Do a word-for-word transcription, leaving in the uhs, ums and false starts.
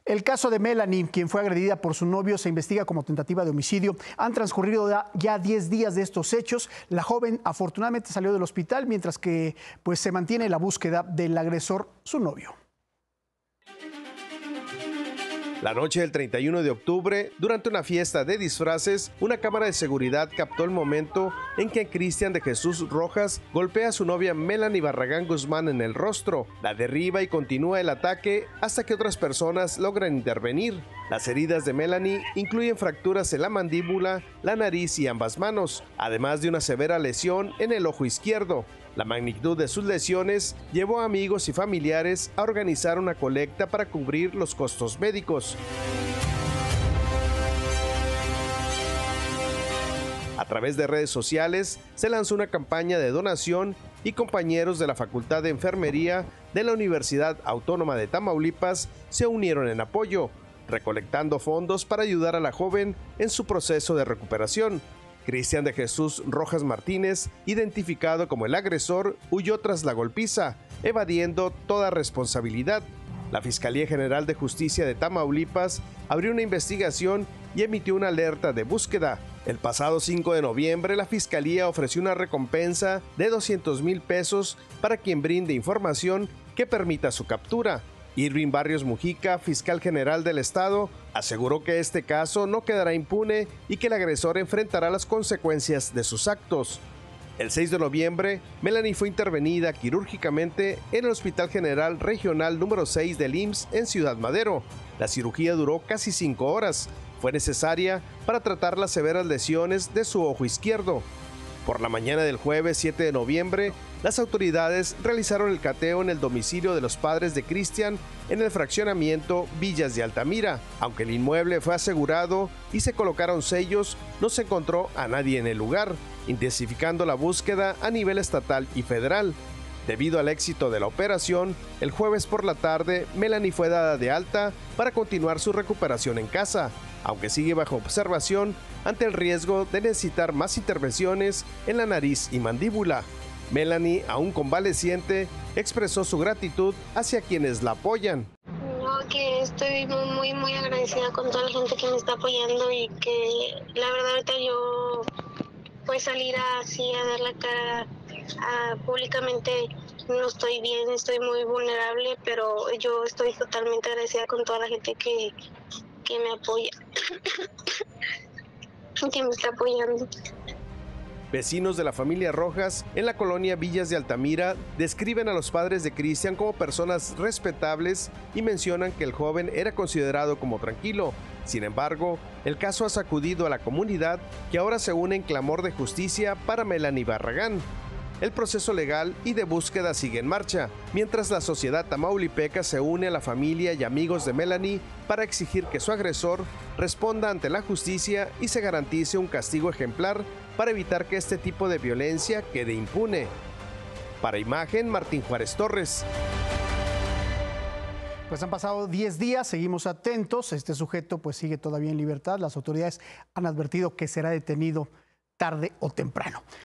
El caso de Melanie, quien fue agredida por su novio, se investiga como tentativa de homicidio. Han transcurrido ya diez días de estos hechos. La joven afortunadamente salió del hospital, mientras que pues, se mantiene la búsqueda del agresor, su novio. La noche del treinta y uno de octubre, durante una fiesta de disfraces, una cámara de seguridad captó el momento en que Cristian de Jesús Rojas golpea a su novia Melanie Barragán Guzmán en el rostro, la derriba y continúa el ataque hasta que otras personas logran intervenir. Las heridas de Melanie incluyen fracturas en la mandíbula, la nariz y ambas manos, además de una severa lesión en el ojo izquierdo. La magnitud de sus lesiones llevó a amigos y familiares a organizar una colecta para cubrir los costos médicos. A través de redes sociales se lanzó una campaña de donación y compañeros de la Facultad de Enfermería de la Universidad Autónoma de Tamaulipas se unieron en apoyo, recolectando fondos para ayudar a la joven en su proceso de recuperación. Cristian de Jesús Rojas Martínez, identificado como el agresor, huyó tras la golpiza, evadiendo toda responsabilidad. La Fiscalía General de Justicia de Tamaulipas abrió una investigación y emitió una alerta de búsqueda. El pasado cinco de noviembre, la Fiscalía ofreció una recompensa de doscientos mil pesos para quien brinde información que permita su captura. Irving Barrios Mujica, fiscal general del estado, aseguró que este caso no quedará impune y que el agresor enfrentará las consecuencias de sus actos. El seis de noviembre, Melanie fue intervenida quirúrgicamente en el Hospital General Regional número seis del I M S S en Ciudad Madero. La cirugía duró casi cinco horas. Fue necesaria para tratar las severas lesiones de su ojo izquierdo. Por la mañana del jueves siete de noviembre, las autoridades realizaron el cateo en el domicilio de los padres de Cristian en el fraccionamiento Villas de Altamira. Aunque el inmueble fue asegurado y se colocaron sellos, no se encontró a nadie en el lugar, intensificando la búsqueda a nivel estatal y federal. Debido al éxito de la operación, el jueves por la tarde, Melanie fue dada de alta para continuar su recuperación en casa, aunque sigue bajo observación ante el riesgo de necesitar más intervenciones en la nariz y mandíbula. Melanie, aún convaleciente, expresó su gratitud hacia quienes la apoyan. No, que estoy muy, muy agradecida con toda la gente que me está apoyando y que la verdad ahorita yo pues salir así a dar la cara a, públicamente no estoy bien, estoy muy vulnerable, pero yo estoy totalmente agradecida con toda la gente que, que me apoya, que me está apoyando. Vecinos de la familia Rojas en la colonia Villas de Altamira describen a los padres de Cristian como personas respetables y mencionan que el joven era considerado como tranquilo. Sin embargo, el caso ha sacudido a la comunidad, que ahora se une en clamor de justicia para Melanie Barragán. El proceso legal y de búsqueda sigue en marcha, mientras la sociedad tamaulipeca se une a la familia y amigos de Melanie para exigir que su agresor responda ante la justicia y se garantice un castigo ejemplar para evitar que este tipo de violencia quede impune. Para Imagen, Martín Juárez Torres. Pues han pasado diez días, seguimos atentos. Este sujeto pues sigue todavía en libertad. Las autoridades han advertido que será detenido tarde o temprano.